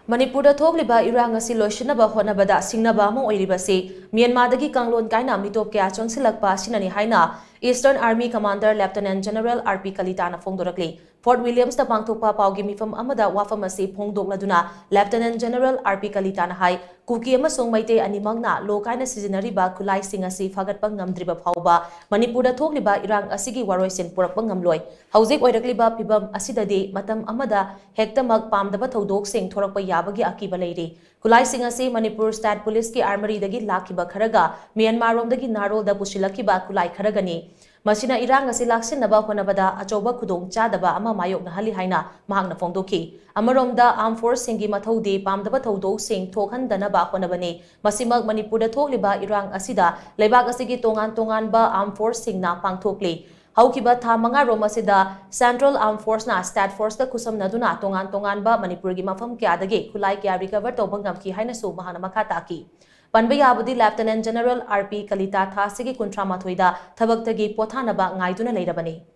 Manipur thokliba irang asi loishinnaba hotnabada shingnaba oiribasi Myanmar dagi kanglon kaina meetop kya changshillakpa asinani haina Eastern Army Commander Lieutenant General RP Kalita na phongdorakli Fort Williams da pangthokpa paugi mifam amada wafam asi phongdokladuna Lieutenant General RP Kalita na hai kuki amasong maite animangna lokaina sizinariba kulai sing asi fagatpa ngamdriba phauba Manipur thokliba irang asigi waroisin purakpa ngamloi haujik oirakliba pibam asidadi matam amada hektamak pamdaba thodok sing thorakpa bagi akiba leiri kulai sing asi Manipur State Police ki armory dagi lakiba kharaga Myanmar rom dagi narol da pusilakiba kulai kharagani masina irang asi loishinnaba hotnabada achoba khudong chadaba ama mayok na hali haina mahakna phongdoki amarom da armed force singi mathaudi pamdaba thodok sing thokhandanaba hotnabani masimag Manipur da thokliba irang asida leibak asigi tongan ba armed force singna pangthokli Haukiba tha manga romasida Central Armed Force na State Force da kusam naduna tongan ba Manipur gi mafam kya dagi khulai kya recover tawba ngamki haina su mahana makata ki panba yabudi Lieutenant General RP Kalita tha sigi kuntra mathoida thabak tagi pothanaba ngaiduna leirabani